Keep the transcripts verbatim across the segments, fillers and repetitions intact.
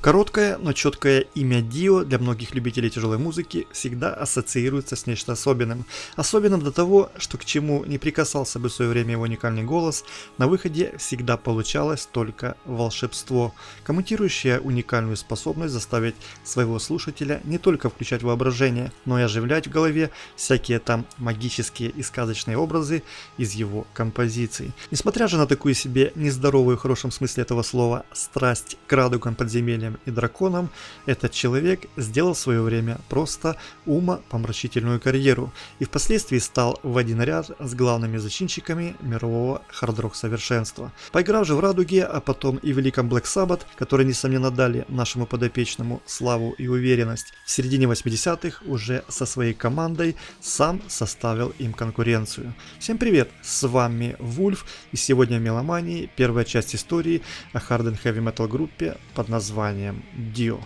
Короткое, но четкое имя Дио для многих любителей тяжелой музыки всегда ассоциируется с нечто особенным. Особенным до того, что к чему не прикасался бы в свое время его уникальный голос, на выходе всегда получалось только волшебство, комментирующее уникальную способность заставить своего слушателя не только включать воображение, но и оживлять в голове всякие там магические и сказочные образы из его композиций. Несмотря же на такую себе нездоровую в хорошем смысле этого слова страсть к радугам, подземельям и драконам, этот человек сделал в свое время просто умопомрачительную карьеру и впоследствии стал в один ряд с главными зачинщиками мирового хард-рок совершенства. Поиграв же в Радуге, а потом и в великом Black Sabbath, которые несомненно дали нашему подопечному славу и уверенность, в середине восьмидесятых уже со своей командой сам составил им конкуренцию. Всем привет, с вами Вульф, и сегодня в Меломании первая часть истории о Hard and Heavy Metal группе под названием Dio.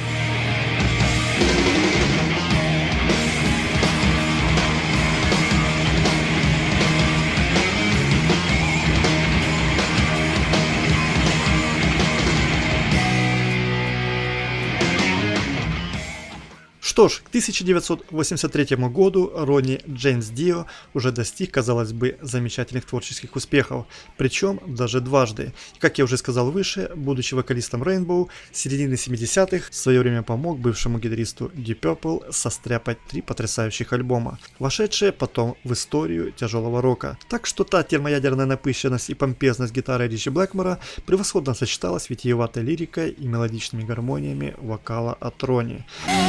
Что ж, к тысяча девятьсот восемьдесят третьему году Ронни Джеймс Дио уже достиг, казалось бы, замечательных творческих успехов, причем даже дважды. И, как я уже сказал выше, будучи вокалистом Rainbow, с середины семидесятых в свое время помог бывшему гитаристу Deep Purple состряпать три потрясающих альбома, вошедшие потом в историю тяжелого рока. Так что та термоядерная напыщенность и помпезность гитары Ричи Блэкмора превосходно сочеталась с витиеватой лирикой и мелодичными гармониями вокала от Ронни.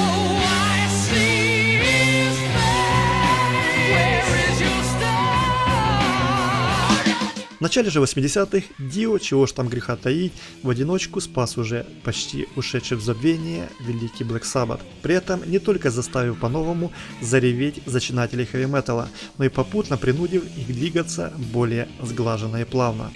В начале же восьмидесятых Дио, чего ж там греха таить, в одиночку спас уже почти ушедший в забвение великий Black Sabbath, при этом не только заставив по-новому зареветь зачинателей хэви-металла, но и попутно принудив их двигаться более сглаженно и плавно.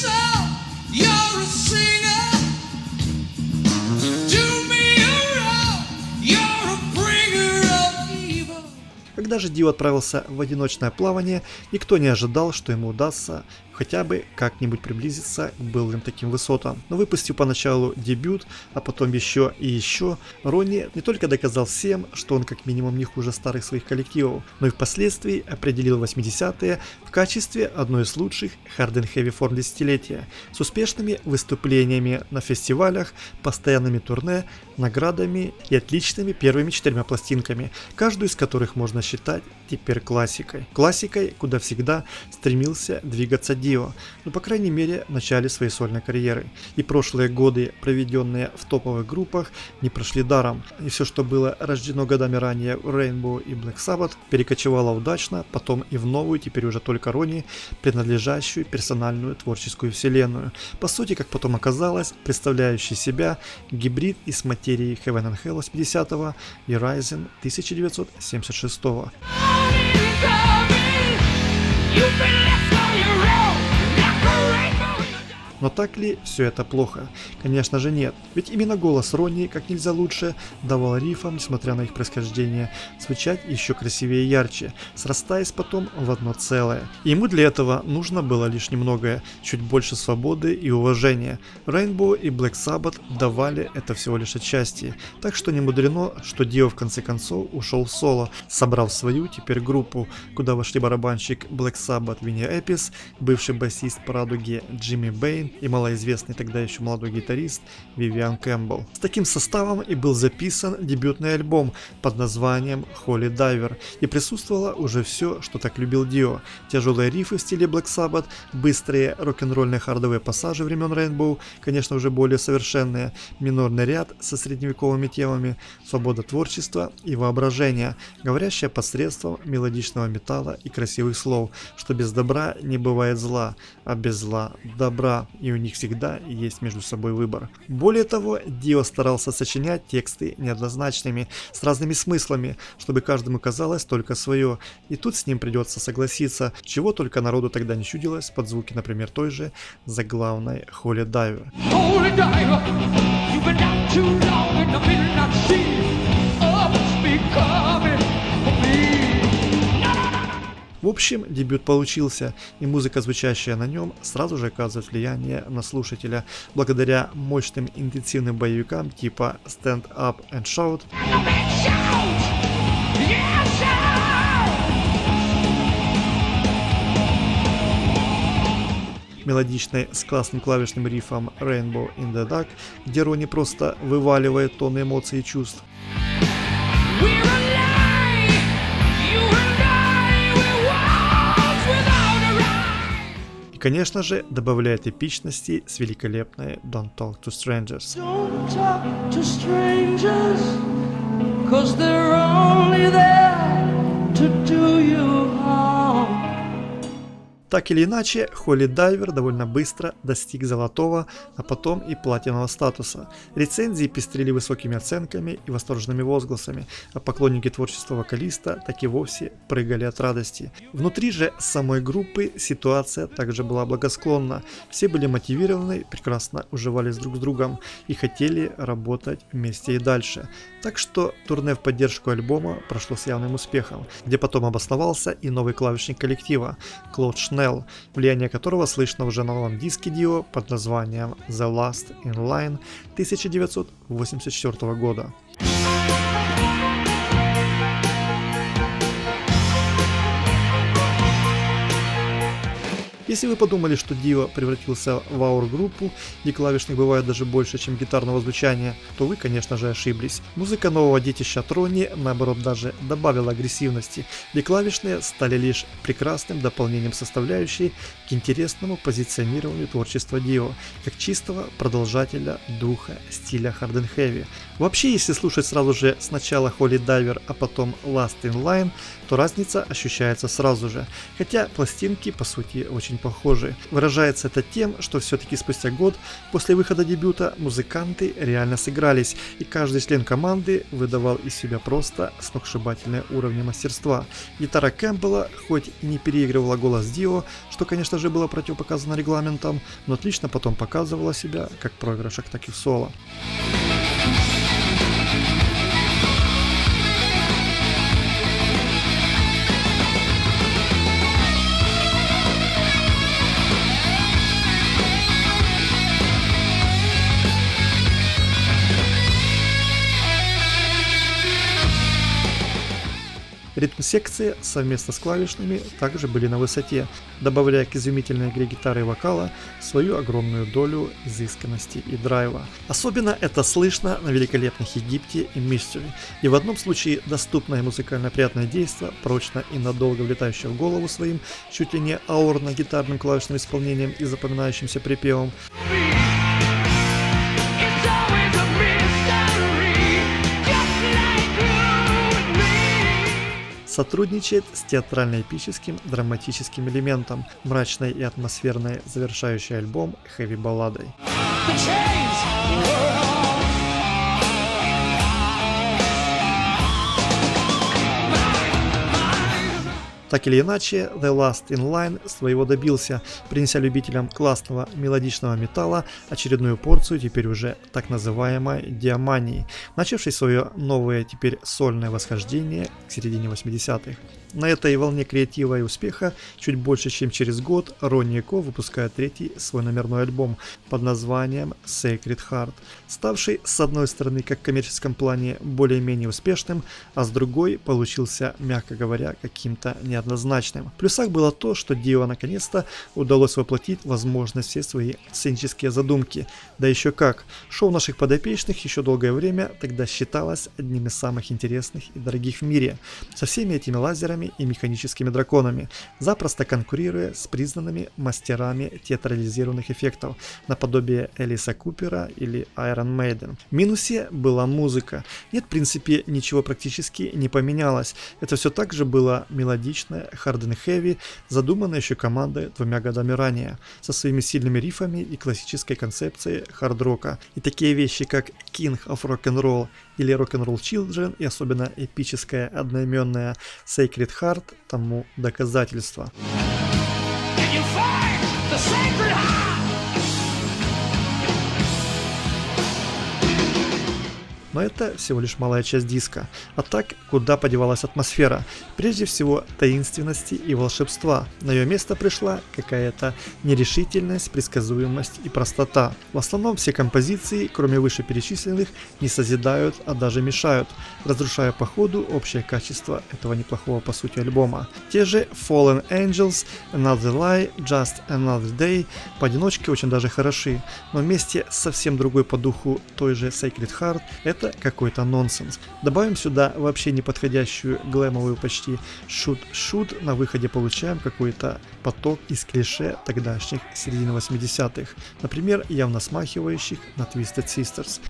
Когда же Дио отправился в одиночное плавание, никто не ожидал, что ему удастся хотя бы как-нибудь приблизиться к былым таким высотам. Но выпустив поначалу дебют, а потом еще и еще, Ронни не только доказал всем, что он как минимум не хуже старых своих коллективов, но и впоследствии определил восьмидесятые в качестве одной из лучших Hard and Heavy форм десятилетия, с успешными выступлениями на фестивалях, постоянными турне, наградами и отличными первыми четырьмя пластинками, каждую из которых можно считать теперь классикой. Классикой, куда всегда стремился двигаться Дио, ну по крайней мере в начале своей сольной карьеры. И прошлые годы, проведенные в топовых группах, не прошли даром. И все, что было рождено годами ранее в Rainbow и Black Sabbath, перекочевало удачно потом и в новую, теперь уже только Ронни, принадлежащую персональную творческую вселенную. По сути, как потом оказалось, представляющий себя гибрид из материи Heaven and Hell восьмидесятого и Rising тысяча девятьсот семьдесят шестого. Но так ли все это плохо? Конечно же нет. Ведь именно голос Ронни как нельзя лучше давал рифам, несмотря на их происхождение, звучать еще красивее и ярче, срастаясь потом в одно целое. И ему для этого нужно было лишь немногое, чуть больше свободы и уважения. Rainbow и Black Sabbath давали это всего лишь отчасти. Так что не мудрено, что Дио в конце концов ушел в соло, собрав свою теперь группу, куда вошли барабанщик Black Sabbath Винни Эпис, бывший басист по Радуге Джимми Бэйн и малоизвестный тогда еще молодой гитарист Вивиан Кэмпбелл. С таким составом и был записан дебютный альбом под названием Holy Diver, и присутствовало уже все, что так любил Дио. Тяжелые рифы в стиле Black Sabbath, быстрые рок-н-ролльные хардовые пассажи времен Rainbow, конечно уже более совершенные, минорный ряд со средневековыми темами, свобода творчества и воображения, говорящая посредством мелодичного металла и красивых слов, что без добра не бывает зла, а без зла добра. И у них всегда есть между собой выбор. Более того, Дио старался сочинять тексты неоднозначными, с разными смыслами, чтобы каждому казалось только свое. И тут с ним придется согласиться, чего только народу тогда не чудилось под звуки, например, той же заглавной Holy Diver. Holy Diver, you've been down too long in the midnight sea. Oh, must be coming for me. В общем, дебют получился, и музыка, звучащая на нем, сразу же оказывает влияние на слушателя, благодаря мощным интенсивным боевикам типа Stand Up and Shout, мелодичной с классным клавишным рифом Rainbow in the Dark, где Ронни просто вываливает тонны эмоций и чувств. И, конечно же, добавляет эпичности с великолепной Don't Talk to Strangers. Don't talk to strangers, 'cause they're only there to do you harm. Так или иначе, Holy Diver довольно быстро достиг золотого, а потом и платинового статуса. Рецензии пестрили высокими оценками и восторженными возгласами, а поклонники творчества вокалиста так и вовсе прыгали от радости. Внутри же самой группы ситуация также была благосклонна. Все были мотивированы, прекрасно уживались друг с другом и хотели работать вместе и дальше. Так что турне в поддержку альбома прошло с явным успехом, где потом обосновался и новый клавишник коллектива Клод Шнелл, влияние которого слышно уже на новом диске Dio под названием The Last in Line тысяча девятьсот восемьдесят четвёртого года. Если вы подумали, что Dio превратился в аур-группу, где клавишных бывает даже больше, чем гитарного звучания, то вы, конечно же, ошиблись. Музыка нового детища Ронни, наоборот, даже добавила агрессивности, где клавишные стали лишь прекрасным дополнением составляющей к интересному позиционированию творчества Dio, как чистого продолжателя духа стиля Hard and Heavy. Вообще, если слушать сразу же сначала Holy Diver, а потом Last in Line, то разница ощущается сразу же, хотя пластинки по сути очень похожи. Выражается это тем, что все-таки спустя год после выхода дебюта музыканты реально сыгрались, и каждый член команды выдавал из себя просто сногсшибательные уровни мастерства. Гитара Кэмпбелла хоть и не переигрывала голос Dio, что конечно же было противопоказано регламентом, но отлично потом показывала себя как в проигрышах, так и в соло. Ритм-секции совместно с клавишными также были на высоте, добавляя к изумительной игре гитары и вокала свою огромную долю изысканности и драйва. Особенно это слышно на великолепных Египте и Mystery, и в одном случае доступное музыкально приятное действо, прочно и надолго влетающее в голову своим чуть ли не аурно-гитарным клавишным исполнением и запоминающимся припевом, сотрудничает с театрально-эпическим драматическим элементом, мрачной и атмосферной завершающей альбом хэви-балладой. Так или иначе, The Last in Line своего добился, принеся любителям классного мелодичного металла очередную порцию теперь уже так называемой диамании, начавшей свое новое теперь сольное восхождение к середине восьмидесятых. На этой волне креатива и успеха чуть больше чем через год Ронни и Ко выпускают третий свой номерной альбом под названием Sacred Heart, ставший с одной стороны как в коммерческом плане более-менее успешным, а с другой получился, мягко говоря, каким-то неоднозначным. В плюсах было то, что Dio наконец-то удалось воплотить возможно все свои сценические задумки, да еще как. Шоу наших подопечных еще долгое время тогда считалось одним из самых интересных и дорогих в мире, со всеми этими лазерами и механическими драконами, запросто конкурируя с признанными мастерами театрализированных эффектов, наподобие Элиса Купера или Iron Maiden. В минусе была музыка. Нет, в принципе, ничего практически не поменялось. Это все так же было мелодичное, hard and heavy, задуманное еще командой двумя годами ранее, со своими сильными рифами и классической концепцией хард-рока. И такие вещи, как King of Rock'n'Roll или Rock'n'Roll Children, и особенно эпическая одноименная Sacred Heart тому доказательство. но это всего лишь малая часть диска. А так, куда подевалась атмосфера? Прежде всего, таинственности и волшебства. На ее место пришла какая-то нерешительность, предсказуемость и простота. В основном все композиции, кроме вышеперечисленных, не созидают, а даже мешают, разрушая по ходу общее качество этого неплохого по сути альбома. Те же Fallen Angels, Another Lie, Just Another Day поодиночке очень даже хороши, но вместе с совсем другой по духу той же Sacred Heart это какой-то нонсенс. Добавим сюда вообще неподходящую глэмовую почти shoot-shoot, на выходе получаем какой-то поток из клише тогдашних середины восьмидесятых, например, явно смахивающих на Twisted Sisters.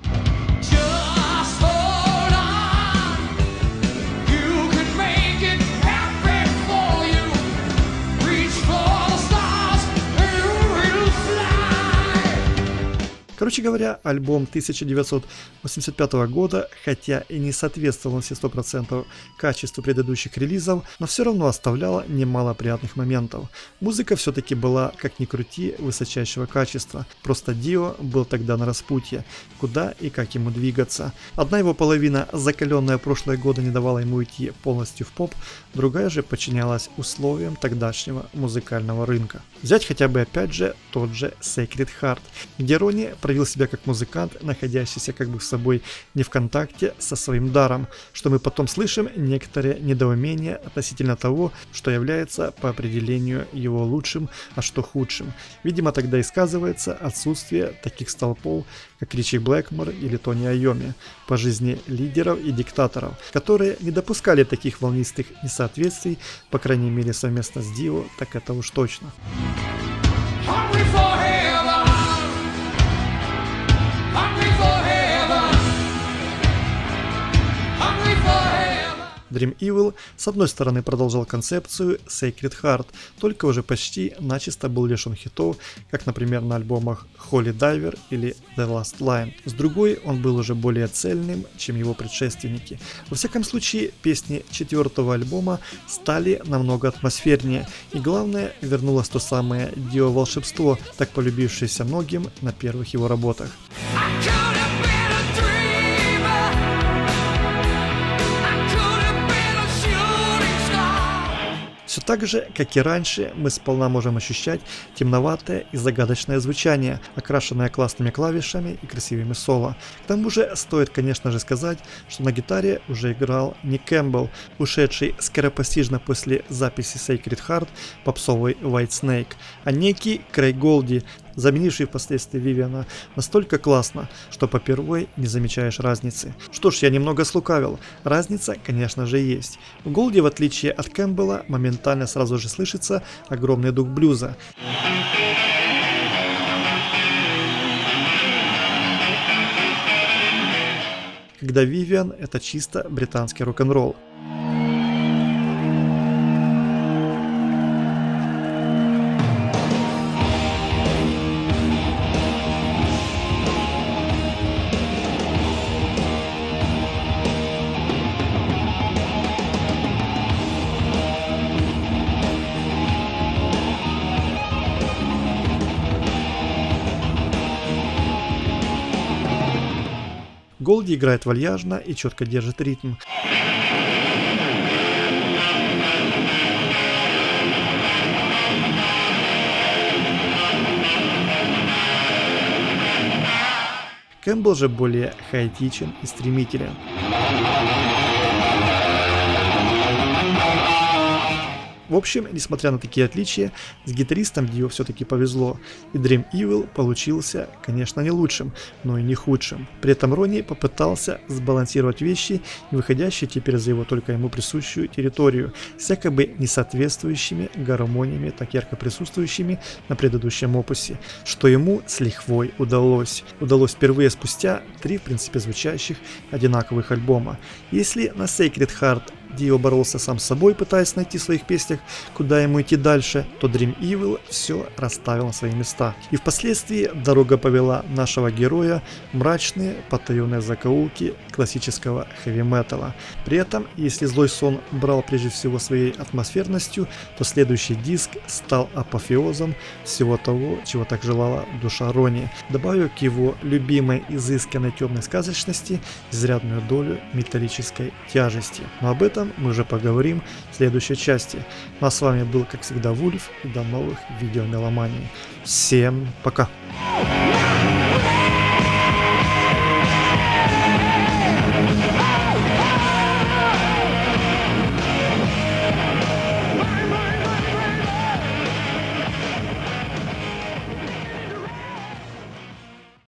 Короче говоря, альбом тысяча девятьсот восемьдесят пятого года, хотя и не соответствовал на все сто процентов качеству предыдущих релизов, но все равно оставляла немало приятных моментов. Музыка все-таки была, как ни крути, высочайшего качества, просто Дио был тогда на распутье, куда и как ему двигаться. Одна его половина, закаленная прошлые годы, не давала ему идти полностью в поп, другая же подчинялась условиям тогдашнего музыкального рынка. Взять хотя бы опять же тот же Sacred Heart, где Ронни проявил себя как музыкант, находящийся как бы с собой не в контакте со своим даром, что мы потом слышим некоторые недоумения относительно того, что является по определению его лучшим, а что худшим. Видимо, тогда и сказывается отсутствие таких столпов, как Ричи Блэкмор или Тони Айоми, по жизни лидеров и диктаторов, которые не допускали таких волнистых несоответствий, по крайней мере совместно с Дио, так это уж точно. Dream Evil с одной стороны продолжал концепцию Sacred Heart, только уже почти начисто был лишен хитов, как, например, на альбомах Holy Diver или The Last Line. С другой, он был уже более цельным, чем его предшественники. Во всяком случае, песни четвертого альбома стали намного атмосфернее, и главное, вернулось то самое Дио-волшебство, так полюбившееся многим на первых его работах. Все так же, как и раньше, мы сполна можем ощущать темноватое и загадочное звучание, окрашенное классными клавишами и красивыми соло. К тому же, стоит, конечно же, сказать, что на гитаре уже играл не Кэмпбелл, ушедший скоропостижно после записи Sacred Heart попсовый White Snake, а некий Крейг Голди, заменивший впоследствии Вивиана, настолько классно, что попервой не замечаешь разницы. Что ж, я немного слукавил. Разница, конечно же, есть. В Голди, в отличие от Кэмпбелла, моментально сразу же слышится огромный дух блюза. Когда Вивиан — это чисто британский рок-н-ролл. Голди играет вальяжно и четко держит ритм. Кэмпбелл же более хаотичен и стремителен. В общем, несмотря на такие отличия, с гитаристом Дио все-таки повезло, и Dream Evil получился, конечно, не лучшим, но и не худшим. При этом Ронни попытался сбалансировать вещи, не выходящие теперь за его только ему присущую территорию, с якобы несоответствующими гармониями, так ярко присутствующими на предыдущем опусе, что ему с лихвой удалось. Удалось впервые спустя три, в принципе, звучащих одинаковых альбома. Если на Sacred Heart Дио боролся сам с собой, пытаясь найти в своих песнях, куда ему идти дальше, то Dream Evil все расставил на свои места. И впоследствии дорога повела нашего героя в мрачные, потаенные закоулки классического хэви-металла. При этом, если Злой Сон брал прежде всего своей атмосферностью, то следующий диск стал апофеозом всего того, чего так желала душа Ронни, добавив к его любимой изысканной темной сказочности изрядную долю металлической тяжести. Но об этом мы уже поговорим в следующей части. Ну а с вами был, как всегда, Вульф, и до новых видео меломании. Всем пока!